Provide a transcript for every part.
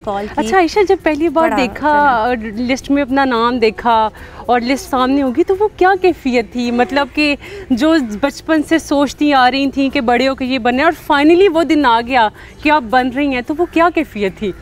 Call की। अच्छा आयशा, जब पहली बार देखा लिस्ट में अपना नाम देखा और लिस्ट सामने होगी तो वो क्या कैफियत थी? मतलब कि जो बचपन से सोचती आ रही थी कि बड़े होकर ये बनना है और फाइनली वो दिन आ गया कि आप बन रही हैं, तो वो क्या कैफियत थी?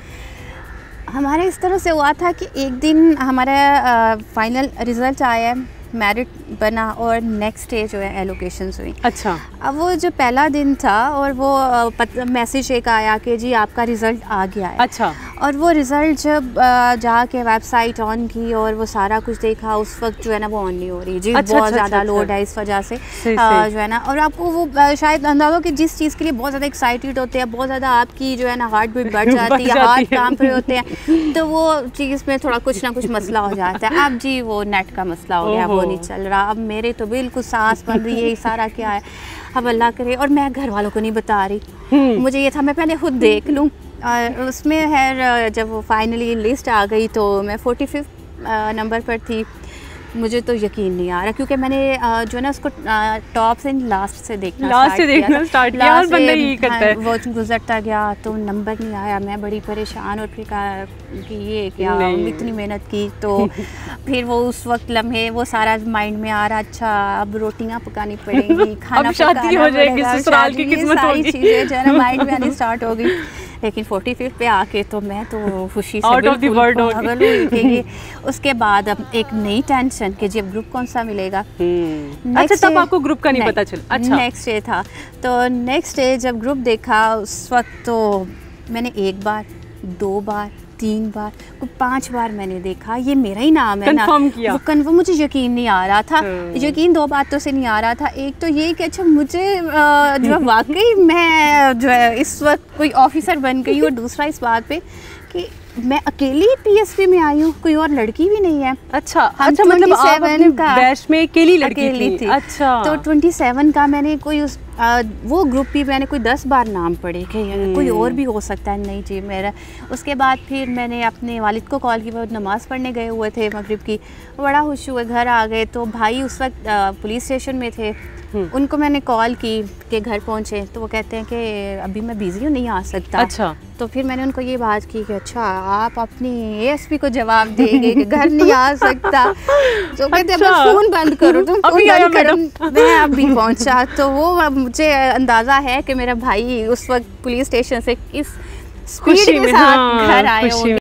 हमारे इस तरह से हुआ था कि एक दिन हमारा फाइनल रिज़ल्ट आया, मेरिट बना और नेक्स्ट डे जो है एलोकेशंस हुई। अच्छा। अब वो जो पहला दिन था और वो मैसेज एक आया कि जी आपका रिज़ल्ट आ गया है। अच्छा। और वो रिज़ल्ट जब जाके वेबसाइट ऑन की और वो सारा कुछ देखा, उस वक्त जो है ना वो ऑन नहीं हो रही जी। अच्छा, बहुत ज़्यादा लोड है इस वजह से जो है ना। और आपको वो शायद अंदाज़ा हो कि जिस चीज़ के लिए बहुत ज़्यादा एक्साइटेड होते हैं, बहुत ज़्यादा आपकी जो है ना हार्ट बीट बढ़ जाती है, हार्ट काम पे होते हैं, तो वो चीज़ में थोड़ा कुछ ना कुछ मसला हो जाता है। अब जी वो नेट का मसला हो गया, वो नहीं चल रहा। अब मेरे तो बिल्कुल सांस बन रही है, सारा क्या है अब अल्लाह करे। और मैं घर वालों को नहीं बता रही, मुझे ये था मैं पहले खुद देख लूँ। उसमें है जब वो फाइनली लिस्ट आ गई तो मैं 45 नंबर पर थी। मुझे तो यकीन नहीं आ रहा क्योंकि मैंने जो है ना उसको टॉप से लास्ट से देखना स्टार्ट किया। हर बंदा यही करता है। वो गुजरता गया तो नंबर नहीं आया, मैं बड़ी परेशान और फिर कहा कि ये क्या, इतनी मेहनत की। तो फिर वो उस वक्त लम्हे वो सारा माइंड में आ रहा, अच्छा अब रोटियां पकानी पड़ेंगी, खाना पकाना हो जाएगी, ससुराल की किस्मत होगी, सारी चीज़ें जो है ना माइंड में आनी स्टार्ट हो गई। लेकिन 45 पे आके तो मैं तो खुशी से आउट ऑफ द वर्ल्ड हो गई। उसके बाद अब एक नई टेंशन कि जब ग्रुप कौन सा मिलेगा। अच्छा, तब आपको ग्रुप का नहीं पता चला? अच्छा, नेक्स्ट डे था। तो नेक्स्ट डे जब ग्रुप देखा उस वक्त तो मैंने एक बार, 2 बार, 3 बार, 5 बार मैंने देखा ये मेरा ही नाम है ना। कंफर्म किया? वो कंफर्म, मुझे यकीन नहीं आ रहा था। यकीन 2 बातों से नहीं आ रहा था। एक तो ये कि अच्छा मुझे जो वाकई मैं जो है इस वक्त कोई ऑफिसर बन गई, और दूसरा इस बात पे कि मैं अकेली पीएसपी में आई हूँ, कोई और लड़की भी नहीं है। अच्छा अच्छा, मतलब आप अपने बैच में अकेली लड़की थी? अच्छा। तो 27 का मैंने कोई उस वो ग्रुप भी मैंने कोई 10 बार नाम पढ़े कि कोई और भी हो सकता है, नहीं जी मेरा। उसके बाद फिर मैंने अपने वालिद को कॉल की, वो नमाज़ पढ़ने गए हुए थे मगरिब की, बड़ा खुश हुए घर आ गए। तो भाई उस वक्त पुलिस स्टेशन में थे, उनको मैंने कॉल की कि घर पहुँचे, तो वो कहते हैं कि अभी मैं बिज़ी हूँ, नहीं आ सकता। अच्छा। तो फिर मैंने उनको ये बात की कि अच्छा आप अपनी एएसपी को जवाब देंगे कि घर नहीं आ सकता। तो कहते हैं बस फ़ोन बंद करो, तुम फ़ोन बंद करो, मैं अभी पहुंचा। तो वो मुझे अंदाज़ा है कि मेरा भाई उस वक्त पुलिस स्टेशन से किस स्पीड के साथ घर आए होंगे।